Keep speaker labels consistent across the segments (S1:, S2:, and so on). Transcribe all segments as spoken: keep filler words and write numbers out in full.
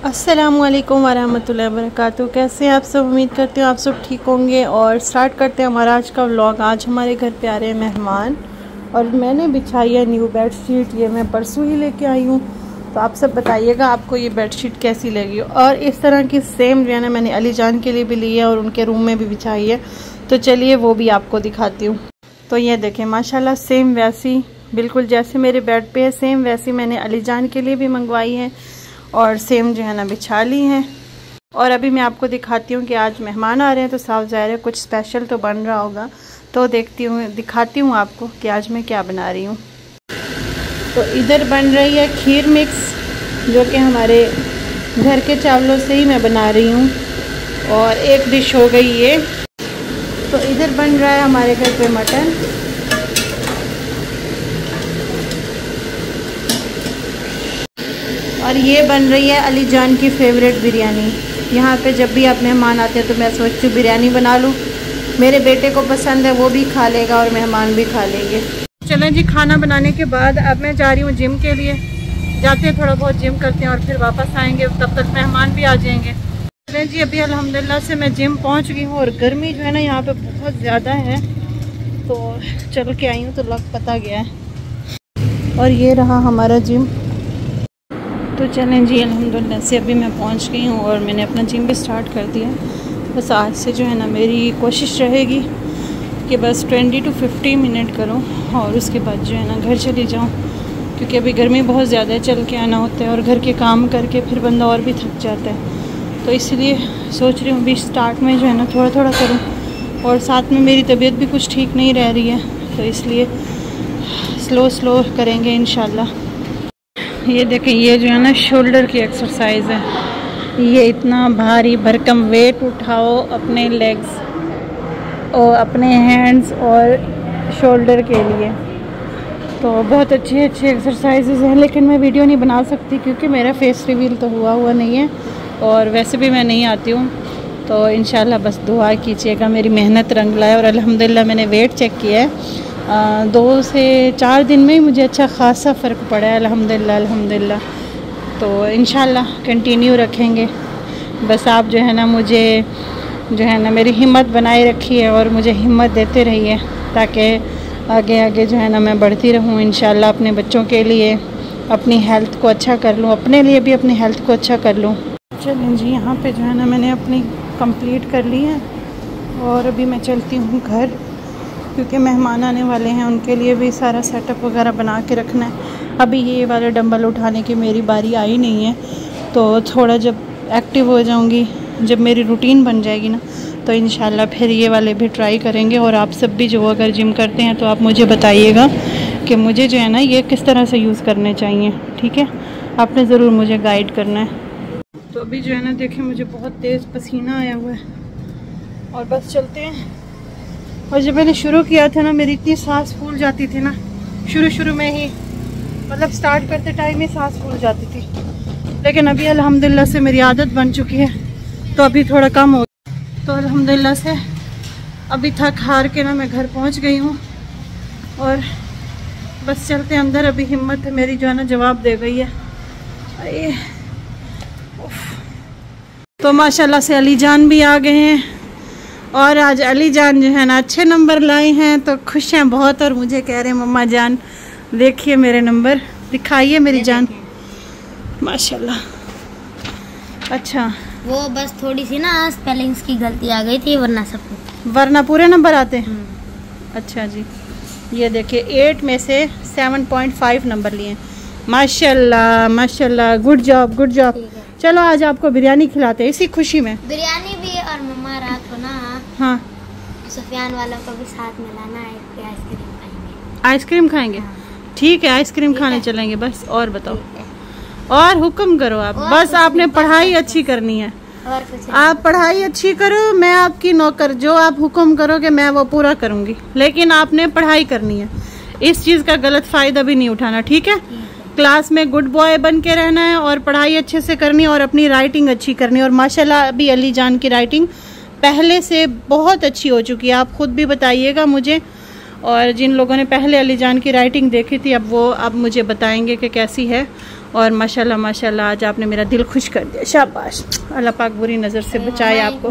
S1: अस्सलामुअलैकुम वरहमतुल्लाहि वबरकातुहू। कैसे हैं आप सब? उम्मीद करती हूँ आप सब ठीक होंगे। और स्टार्ट करते हैं हमारा आज का व्लॉग। आज हमारे घर पे आ रहे हैं मेहमान और मैंने बिछाई है न्यू बेड शीट। ये मैं परसों ही लेके आई हूँ, तो आप सब बताइएगा आपको ये बेड शीट कैसी लगी। और इस तरह की सेम जो है ना मैंने अली जान के लिए भी ली है और उनके रूम में भी बिछाई है, तो चलिए वो भी आपको दिखाती हूँ। तो ये देखें माशाल्लाह सेम वैसी बिल्कुल जैसे मेरे बेड पे है सेम वैसी मैंने अली जान के लिए भी मंगवाई है और सेम जो है ना बिछा ली हैं। और अभी मैं आपको दिखाती हूँ कि आज मेहमान आ रहे हैं, तो साफ ज़ाहिर है कुछ स्पेशल तो बन रहा होगा। तो देखती हूँ दिखाती हूँ आपको कि आज मैं क्या बना रही हूँ। तो इधर बन रही है खीर मिक्स, जो कि हमारे घर के चावलों से ही मैं बना रही हूँ। और एक डिश हो गई ये। तो इधर बन रहा है हमारे घर पे मटन। और ये बन रही है अली जान की फेवरेट बिरयानी। यहाँ पे जब भी आप मेहमान आते हैं तो मैं सोचती हूँ बिरयानी बना लूँ। मेरे बेटे को पसंद है, वो भी खा लेगा और मेहमान भी खा लेंगे। चलें जी, खाना बनाने के बाद अब मैं जा रही हूँ जिम के लिए। जाते हैं थोड़ा बहुत जिम करते हैं और फिर वापस आएंगे, तब तक मेहमान भी आ जाएंगे। चलें जी, अभी अल्हम्दुलिल्लाह से मैं जिम पहुँच गई हूँ और गर्मी जो है ना यहाँ पे बहुत ज़्यादा है, तो चल के आई हूँ तो लग पता गया है। और ये रहा हमारा जिम। तो चलें जी, अल्हम्दुलिल्लाह से अभी मैं पहुंच गई हूं और मैंने अपना जिम भी स्टार्ट कर दिया। बस आज से जो है ना मेरी कोशिश रहेगी कि बस ट्वेंटी टू फिफ्टी मिनट करूं और उसके बाद जो है ना घर चली जाऊं, क्योंकि अभी गर्मी बहुत ज़्यादा है, चल के आना होता है और घर के काम करके फिर बंदा और भी थक जाता है। तो इसलिए सोच रही हूँ भी स्टार्ट में जो है ना थोड़ा थोड़ा करूँ। और साथ में मेरी तबीयत भी कुछ ठीक नहीं रह रही है, तो इसलिए स्लो स्लो करेंगे इंशाल्लाह। ये देखें, ये जो है ना शोल्डर की एक्सरसाइज है। ये इतना भारी भरकम वेट उठाओ अपने लेग्स और अपने हैंड्स और शोल्डर के लिए। तो बहुत अच्छी अच्छी एक्सरसाइजेज हैं, लेकिन मैं वीडियो नहीं बना सकती क्योंकि मेरा फेस रिवील तो हुआ हुआ नहीं है और वैसे भी मैं नहीं आती हूँ। तो इंशाल्लाह बस दुआ कीजिएगा मेरी मेहनत रंग लाए। और अल्हम्दुलिल्लाह मैंने वेट चेक किया है, आ, दो से चार दिन में ही मुझे अच्छा खासा फ़र्क पड़ा है अल्हम्दुलिल्लाह अल्हम्दुलिल्लाह। तो इंशाल्लाह कंटिन्यू रखेंगे। बस आप जो है ना मुझे जो है ना मेरी हिम्मत बनाए रखिए और मुझे हिम्मत देते रहिए, ताकि आगे आगे जो है ना मैं बढ़ती रहूँ इंशाल्लाह। अपने बच्चों के लिए अपनी हेल्थ को अच्छा कर लूँ, अपने लिए भी अपनी हेल्थ को अच्छा कर लूँ। चलें जी, यहाँ पे जो है ना मैंने अपनी कंप्लीट कर ली है और अभी मैं चलती हूँ घर, क्योंकि मेहमान आने वाले हैं, उनके लिए भी सारा सेटअप वगैरह बना के रखना है। अभी ये वाले डंबल उठाने की मेरी बारी आई नहीं है, तो थोड़ा जब एक्टिव हो जाऊंगी, जब मेरी रूटीन बन जाएगी ना, तो इंशाल्लाह फिर ये वाले भी ट्राई करेंगे। और आप सब भी जो अगर जिम करते हैं तो आप मुझे बताइएगा कि मुझे जो है ना ये किस तरह से यूज़ करने चाहिए, ठीक है? आपने ज़रूर मुझे गाइड करना है। तो अभी जो है ना देखें, मुझे बहुत तेज़ पसीना आया हुआ है और बस चलते हैं। और जब मैंने शुरू किया था ना, मेरी इतनी सांस फूल जाती थी ना शुरू शुरू में ही, मतलब स्टार्ट करते टाइम ही सांस फूल जाती थी, लेकिन अभी अल्हम्दुलिल्लाह से मेरी आदत बन चुकी है, तो अभी थोड़ा कम हो। तो अल्हम्दुलिल्लाह से अभी थक हार के ना मैं घर पहुंच गई हूँ और बस चलते अंदर। अभी हिम्मत मेरी जो है ना जवाब दे गई है। अरे तो माशाल्लाह से अली जान भी आ गए हैं और आज अली जान जो है ना अच्छे नंबर लाए हैं, तो खुश हैं बहुत। और मुझे कह रहे हैं मम्मा जान देखिए मेरे नंबर, दिखाइए मेरी जान। माशाल्लाह। अच्छा,
S2: वो बस थोड़ी सी ना स्पेलिंग्स की गलती आ गई थी, वरना सब
S1: वरना पूरे नंबर आते हैं। अच्छा जी, ये देखिए एट में से सेवन पॉइंट फाइव नंबर लिए। माशाल्लाह माशाल्लाह, गुड जॉब गुड जॉब। चलो आज आपको बिरयानी खिलाते हैं इसी खुशी में।
S2: बिरयानी भी, और मम्मा रात को ना
S1: हाँ
S2: सुफियान वालों को भी साथ में लाना है, आइसक्रीम खाएंगे।
S1: आइसक्रीम खाएंगे? ठीक है, आइसक्रीम खाने चलेंगे। बस और बताओ, और हुक्म करो आप। बस आपने पढ़ाई अच्छी करनी है,
S2: और कुछ
S1: आप पढ़ाई अच्छी करो, मैं आपकी नौकर, जो आप हुक्म करोगे मैं वो पूरा करूंगी, लेकिन आपने पढ़ाई करनी है। इस चीज़ का गलत फ़ायदा भी नहीं उठाना, ठीक है? क्लास में गुड बॉय बन के रहना है और पढ़ाई अच्छे से करनी है और अपनी राइटिंग अच्छी करनी है। और माशाल्लाह अभी अली जान की राइटिंग पहले से बहुत अच्छी हो चुकी है, आप खुद भी बताइएगा मुझे। और जिन लोगों ने पहले अली जान की राइटिंग देखी थी, अब वो अब मुझे बताएंगे कि कैसी है। और माशाल्लाह माशाल्लाह आज आपने मेरा दिल खुश कर दिया, शाबाश। अल्लाह पाक बुरी नज़र से बचाए आपको।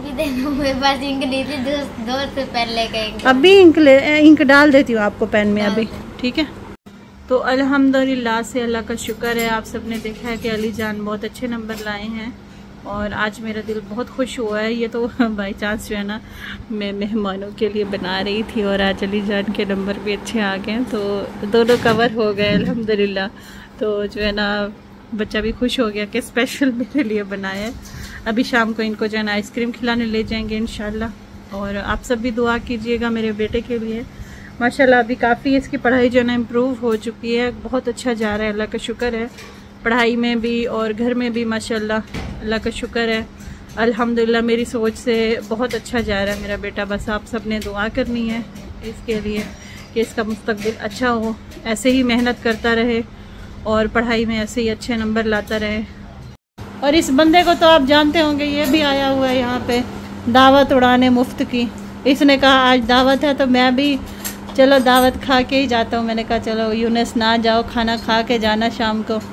S1: अभी इंक ले इंक डाल देती हूँ आपको पेन में अभी, ठीक है। तो अल्हम्दुलिल्लाह से अल्लाह का शुक्र है, आप सबने देखा है कि अली जान बहुत अच्छे नंबर लाए हैं और आज मेरा दिल बहुत खुश हुआ है। ये तो बाई चांस जो है ना मैं मेहमानों के लिए बना रही थी और आज अली जान के नंबर भी अच्छे आ गए, तो दोनों कवर हो गए अल्हम्दुलिल्लाह। तो जो है ना बच्चा भी खुश हो गया कि स्पेशल मेरे लिए बनाया है। अभी शाम को इनको जो है ना आइसक्रीम खिलाने ले जाएंगे इंशाल्लाह। और आप सब भी दुआ कीजिएगा मेरे बेटे के लिए। माशाल्लाह अभी काफ़ी इसकी पढ़ाई जो है ना इम्प्रूव हो चुकी है, बहुत अच्छा जा रहा है, अल्लाह का शुक्र है। पढ़ाई में भी और घर में भी माशाल्लाह अल्लाह का शुक्र है। अल्हम्दुलिल्लाह मेरी सोच से बहुत अच्छा जा रहा है मेरा बेटा। बस आप सब ने दुआ करनी है इसके लिए कि इसका मुस्तकबिल अच्छा हो, ऐसे ही मेहनत करता रहे और पढ़ाई में ऐसे ही अच्छे नंबर लाता रहे। और इस बंदे को तो आप जानते होंगे, ये भी आया हुआ है यहाँ पे दावत उड़ाने मुफ्त की। इसने कहा आज दावत है तो मैं भी चलो दावत खा के ही जाता हूँ। मैंने कहा चलो यूनुस ना जाओ, खाना खा के जाना शाम को।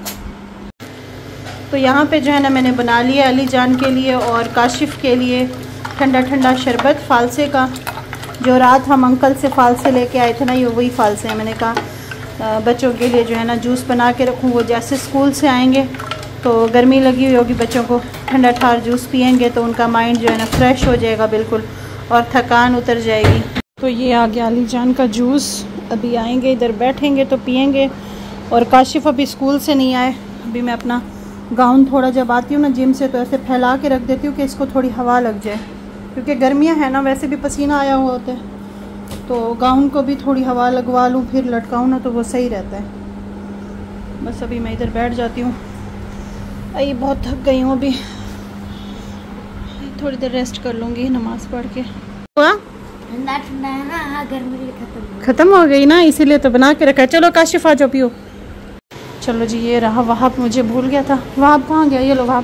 S1: तो यहाँ पे जो है ना मैंने बना लिया अली जान के लिए और काशिफ के लिए ठंडा ठंडा शरबत फालसे का, जो रात हम अंकल से फालसे लेके आए थे ना, ये वही फालसे हैं। मैंने कहा बच्चों के लिए जो है ना जूस बना के रखूँ, वो जैसे स्कूल से आएंगे तो गर्मी लगी हुई होगी, बच्चों को ठंडा ठार जूस पियेंगे तो उनका माइंड जो है ना फ्रेश हो जाएगा बिल्कुल और थकान उतर जाएगी। तो ये आ गया अली जान का जूस, अभी आएंगे इधर बैठेंगे तो पियेंगे। और काशिफ अभी स्कूल से नहीं आए, अभी मैं अपना गाउन थोड़ा जब आती हूँ ना जिम से तो ऐसे फैला के रख देती हूँ कि इसको थोड़ी हवा लग जाए, क्योंकि गर्मियाँ हैं ना, वैसे भी पसीना आया हुआ होता है, तो गाउन को भी थोड़ी हवा लगवा लूँ फिर लटकाऊँ ना तो वो सही रहता है। बस अभी मैं इधर बैठ जाती हूँ, अरे बहुत थक गई हूँ, अभी थोड़ी देर रेस्ट कर लूँगी नमाज पढ़ के।
S2: ठंडा ठंडा है ना, हाँ गर्मी खत्म
S1: खत्म हो गई ना, इसीलिए तो बना के रखा है। चलो काशिफ आ जाओ पियो। चलो जी ये रहा वहाब, मुझे भूल गया था। वहाब कहाँ गया? ये लो वहाब।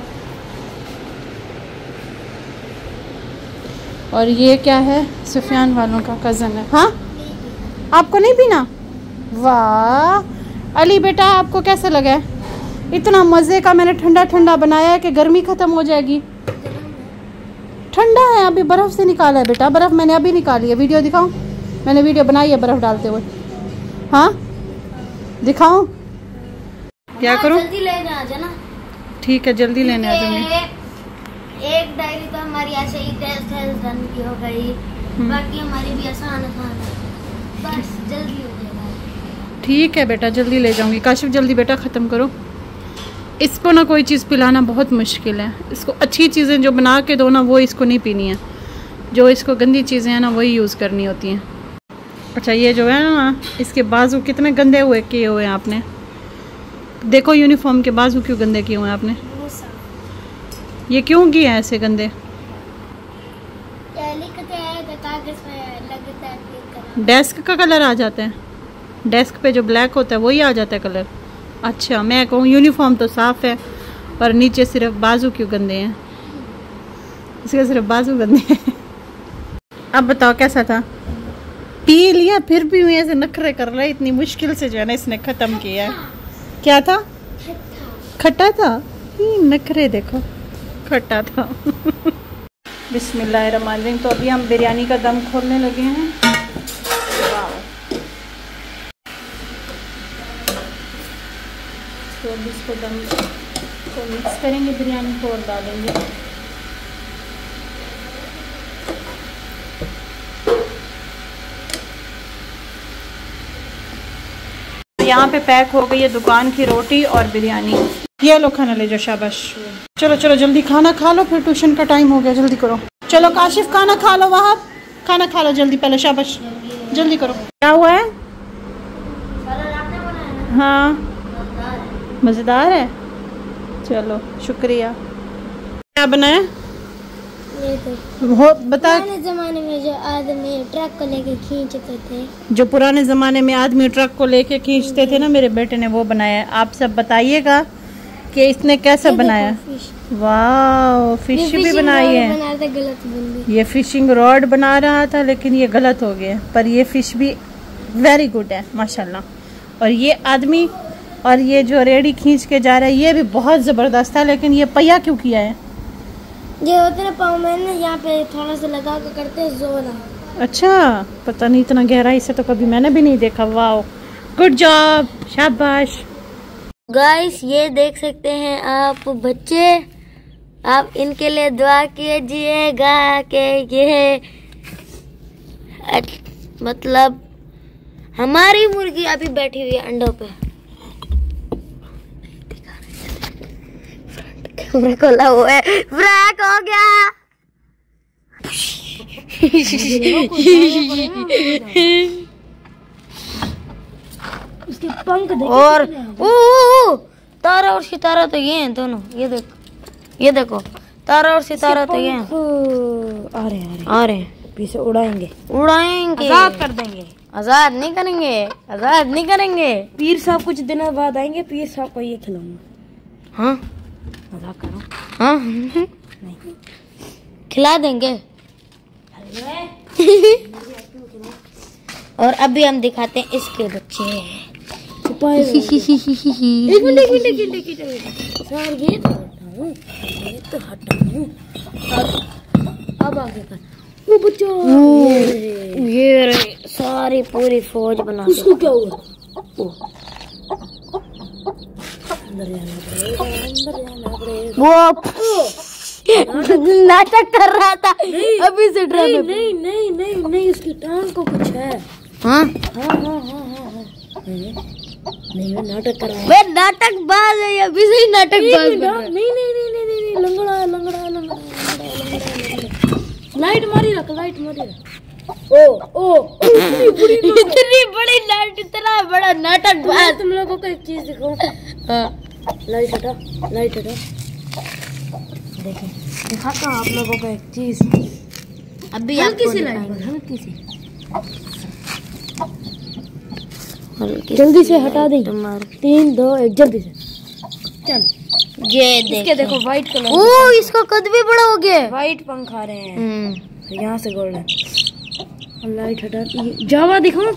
S1: और ये क्या है? सुफियान वालों का कज़न है। हाँ आपको नहीं पीना? वाह अली बेटा आपको कैसा लगा है? इतना मज़े का मैंने ठंडा ठंडा बनाया है कि गर्मी ख़त्म हो जाएगी। ठंडा है, अभी बर्फ़ से निकाला है बेटा, बर्फ़ मैंने अभी निकाली है। वीडियो दिखाऊं? मैंने वीडियो बनाई है बर्फ़ डालते हुए। हाँ दिखाऊं? क्या करूं?
S2: जल्दी लेने आ जाना।
S1: ठीक है जल्दी लेने आ जाऊंगी।
S2: एक डायरी तो हमारी ऐसे ही टेस्ट डन की हो गई, बाकी हमारी भी आसान आसान है, बस जल्दी हो जाएगा।
S1: ठीक है बेटा जल्दी ले जाऊंगी। काशिफ जल्दी बेटा ख़त्म करो। इसको ना कोई चीज़ पिलाना बहुत मुश्किल है, इसको अच्छी चीज़ें जो बना के दो ना वो इसको नहीं पीनी है, जो इसको गंदी चीज़ें हैं ना वही यूज़ करनी होती हैं। अच्छा ये जो है ना इसके बाजू कितने गंदे हुए किए हुए हैं आपने, देखो यूनिफॉर्म के बाजू क्यों गंदे किए हुए हैं आपने? ये क्यों किए हैं ऐसे गंदे? डेस्क का कलर आ जाता है, डेस्क पे जो ब्लैक होता है वही आ जाता है कलर। अच्छा मैं कहूँ यूनिफॉर्म तो साफ़ है और नीचे सिर्फ बाजू क्यों गंदे हैं? इसके सिर्फ बाजू गंदे हैं। अब बताओ कैसा था? पी लिया फिर भी मैं ऐसे नखरे कर रहा है, इतनी मुश्किल से जो है ना इसने ख़त्म किया है। क्या था? खट्टा था। नखरे देखो, खट्टा था। बिस्मिल्लाहिर्रहमानिर्रहीम। तो अभी हम बिरयानी का दम खोलने लगे हैं। तो अब इसको दम को मिक्स करेंगे, बिरयानी को और डालेंगे। यहाँ पे पैक हो गई है दुकान की रोटी और बिरयानी। ये लो खाना ले जाओ, शाबाश। चलो चलो जल्दी खाना खा लो, फिर ट्यूशन का टाइम हो गया, जल्दी करो। चलो काशिफ खाना खा लो, वहाँ खाना खा लो जल्दी, पहले शाबाश जल्दी करो। क्या हुआ है? हाँ मज़ेदार है, चलो शुक्रिया। क्या बनाया? हो बता।
S2: पुराने जमाने में जो आदमी ट्रक को लेके खींचते थे,
S1: जो पुराने ज़माने में आदमी ट्रक को लेके खींचते थे ना, मेरे बेटे ने वो बनाया है। आप सब बताइएगा कि इसने कैसा बनाया। वाह फिश भी बनाई है।
S2: गलत बन
S1: ये फिशिंग रॉड बना रहा था लेकिन ये गलत हो गया, पर ये फिश भी वेरी गुड है माशाल्लाह। और ये आदमी और ये जो रेडी खींच के जा रहा है ये भी बहुत ज़बरदस्त है, लेकिन ये पहिया क्यों किया है?
S2: ये होते ना पाँव में ना यहाँ पे थोड़ा सा लगा के करते हैं जोर।
S1: अच्छा, पता नहीं, इतना गहराई से तो कभी मैंने भी नहीं देखा। वाह, गुड जॉब, शाबाश।
S2: गाइस ये देख सकते हैं आप बच्चे, आप इनके लिए दुआ कीजिएगा कि ये मतलब हमारी मुर्गी अभी बैठी हुई है अंडों पे। कैमरा खोला हुआ है, ब्रेक हो गया। उसके पंख देखो। और ओ तारा और सितारा तो ये हैं दोनों, ये देखो, ये देखो तारा और सितारा तो ये हैं।
S3: आ रहे हैं
S2: आ रहे हैं,
S3: पीछे उड़ाएंगे
S2: उड़ाएंगे,
S3: आजाद कर देंगे।
S2: आजाद नहीं करेंगे, आजाद नहीं करेंगे।
S3: पीर साहब कुछ दिनों बाद आएंगे, पीर साहब को ये खिलाऊंगा।
S2: हाँ
S3: मजाक करो।
S2: हाँ
S3: नहीं
S2: खिला देंगे। और अभी हम दिखाते हैं इसके बच्चे।
S3: छुपाए हुए। एक मिनट एक मिनट एक मिनट एक मिनट सर, ये तो हटाऊं, ये तो हटाऊं। अब आगे कर। वो बच्चा
S2: ये रहे सारी पूरी फौज बना के।
S3: उसको क्या हुआ? अंदर जाना पड़ेगा, अंदर जाना पड़ेगा।
S2: वो नाटक कर रहा था अभी से ड्रामे।
S3: नहीं नहीं नहीं नहीं उसकी टांग को कुछ है।
S2: हाँ
S3: हाँ हाँ हाँ हाँ हाँ नहीं नहीं वो नाटक कर रहा है।
S2: वे नाटक बाज है, अभी से ही नाटक बाज बन रहा है।
S3: नहीं नहीं नहीं नहीं नहीं नहीं लंगड़ा है, लंगड़ा है, लंगड़ा है, लंगड़ा है। लाइट मारी रख, लाइट मारी रख। ओ ओ
S2: इतनी बड़ी लाइट, इतना बड़ा नाटक बाज।
S3: तुम लोगों को एक चीज दिखाऊं।
S2: हाँ
S3: लाइट हटा, लाइट हटा। देखिए दिखाता हूँ आप लोगों को एक चीज।
S2: अभी
S3: हल्की सी लाइट, हल्की सी, जल्दी से हटा दे। तीन दो एक, जल्दी से चल।
S2: ये
S3: इसके देखो व्हाइट कलर।
S2: ओ इसका कद भी बड़ा हो गया।
S3: व्हाइट पंख आ रहे हैं
S2: हम्म
S3: यहाँ से गोल्डन। लाइट हटा। जावा दिखाऊं?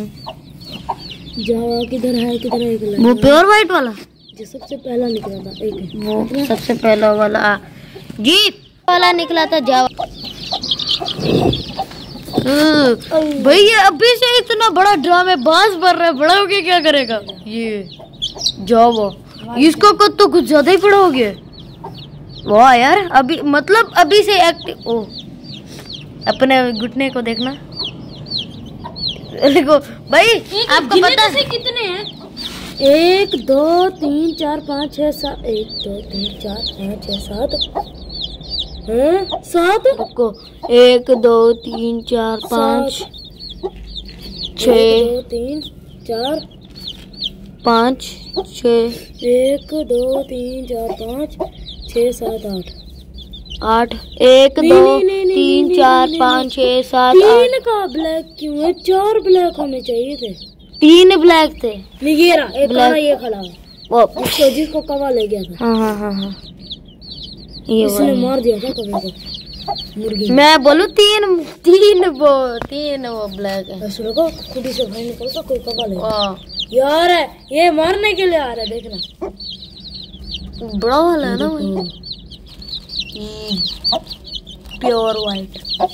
S3: जावा किधर है, किधर है? एक
S2: वो प्योर व्हाइट वाला
S3: जो सबसे पहला निकला था, एक
S2: वो सबसे पहला वाला जी वाला निकला था जावा। भैया अभी से इतना बड़ा ड्रामे बांस भर रहा है, बड़ा हो गया क्या करेगा ये जावा? इसको कद तो कुछ ज्यादा ही बड़ा हो गया। वाह यार, अभी मतलब अभी से एक्टिव। ओ अपने घुटने को देखना। देखो भाई, आपको पता है
S3: कितने हैं? एक दो तीन चार पाँच छः सात। एक दो तीन चार पाँच छः सात। हैं सात?
S2: रुको, एक दो तीन चार पाँच छः,
S3: दो तीन चार
S2: पाँच छः,
S3: एक दो तीन चार पाँच छः सात आठ।
S2: आठ, एक दो तीन चार पाँच छः सात आठ।
S3: तीन का ब्लैक क्यों है? चार ब्लैक होने चाहिए थे।
S2: तीन ब्लैक थे।
S3: ये रहा, एक काला ये खड़ा है।
S2: वो
S3: जिसको जिसको कवा ले गया था।
S2: हाँ हाँ हाँ हाँ ये
S3: इसने मार दिया था कवे को, मुर्गी।
S2: मैं बोलूँ तीन तीन वो तीन वो ब्लैक है।
S3: ऐसे लगा खुदी से भाई निकलता कोई कवा ले।
S2: वाह
S3: यार है ये मारने के लिए आ रहा है, देखना।
S2: बड़ा वाला है ना भाई, प्योर व्हाइट।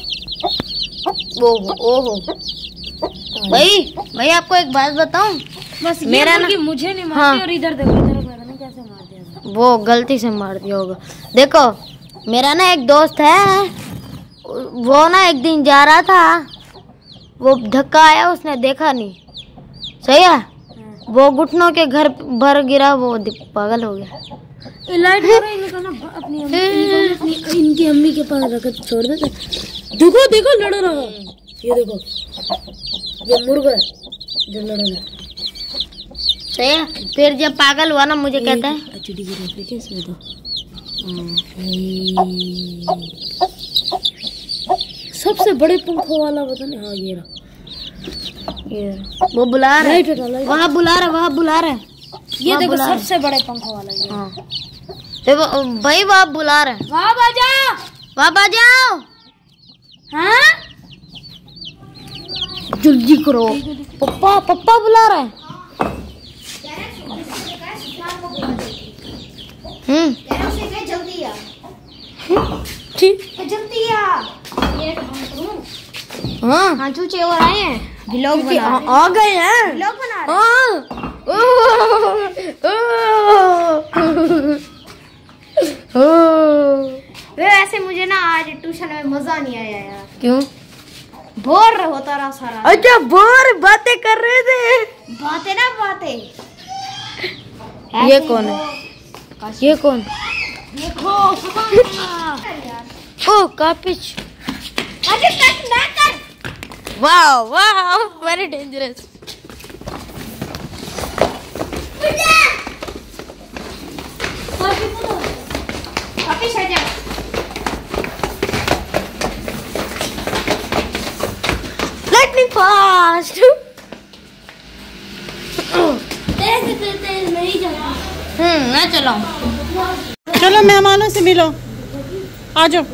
S2: ओहो ओहो भाई भाई आपको एक बात बताऊं?
S3: बस
S2: मेरा ना
S3: मुझे नहीं मारती।
S2: हाँ।
S3: और इधर देखो, इधर पता नहीं कैसे मार दिया था।
S2: वो गलती से मार दिया होगा। देखो मेरा ना एक दोस्त है, वो ना एक दिन जा रहा था, वो धक्का आया, उसने देखा नहीं। सही है, वो घुटनों के घर भर गिरा, वो पागल हो गया।
S3: लाइट इनको ना अपनी अम्मी, इनको अपनी इनकी अम्मी के पास रख छोड़ देते। देखो देखो लड़ रहा है, ये देखो ये मुर्गा है जो लड़ रहा है।
S2: सही है, फिर जब पागल हुआ ना मुझे कहता है
S3: एचडी की रेफरी कैसे तो सबसे बड़े पंखों वाला पता नहीं। हाँ ये रहा,
S2: ये वो बुला रहा है, वहाँ बुला रहा है, वहाँ बुला रहा है।
S3: ये देखो सबसे बड़े पंखों वाला ये।
S2: हाँ देखो भाई वहाँ बुला रहा है,
S3: वहाँ बाजा,
S2: वहाँ बाजाओ।
S3: हाँ
S2: जल्दी करो, पप्पा पप्पा बुला रहा है। हम्म
S3: जल्दी आ
S2: ठीक
S3: जल्दी आ। ये काम करूं?
S2: हाँ
S3: हाँ चूचे और आए हैं, व्लॉग बना रहे हैं।
S2: आ गए हैं
S3: व्लॉग बना रहे
S2: हाँ
S3: वे वैसे मुझे ना आज ट्यूशन में मजा नहीं आया यार।
S2: क्यों?
S3: बोर होता रहा सारा।
S2: अच्छा बोर बातें कर रहे थे।
S3: बातें ना बातें।
S2: ये कौन है? ये कौन?
S3: देखो
S2: ओ कापिच।
S3: अरे कट ना कर।
S2: वाह वाह वेरी डेंजरस।
S3: वापिस आ जा।
S2: Lightning fast.
S3: तेज तेज नहीं जाना।
S2: हम्म मैं चलाऊं।
S1: चलो मेहमानों से मिलो, आ जाओ।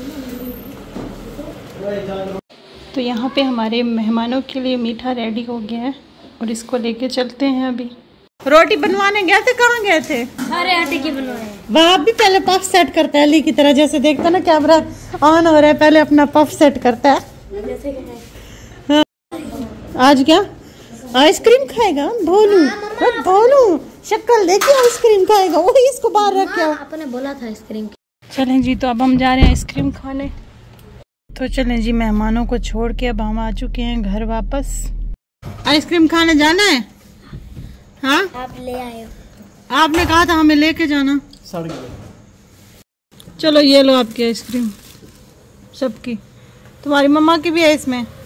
S1: तो यहाँ पे हमारे मेहमानों के लिए मीठा रेडी हो गया है और इसको लेके चलते हैं। अभी रोटी बनवाने गए थे, कहाँ गए थे?
S3: सारे आटे की बनवाए।
S1: वह भी पहले पफ सेट करता है अली की तरह, जैसे देखता ना कैमरा ऑन हो रहा है, पहले अपना पफ सेट करता है। हाँ। आज क्या आइसक्रीम खाएगा भोलू? भोलू शक्ल देखिए, आइसक्रीम खाएगा। वही इसको बाहर रख के
S3: आपने बोला था आइसक्रीम।
S1: चलें जी, तो अब हम जा रहे हैं आइसक्रीम खाने। तो चलें जी, मेहमानों को छोड़ के अब हम आ चुके हैं घर वापस। आइसक्रीम खाने जाना है? हाँ
S3: आप ले आए हो।
S1: आपने कहा था हमें लेके जाना। चलो ये लो आपकी आइसक्रीम, सबकी। तुम्हारी मम्मा की भी है इसमें।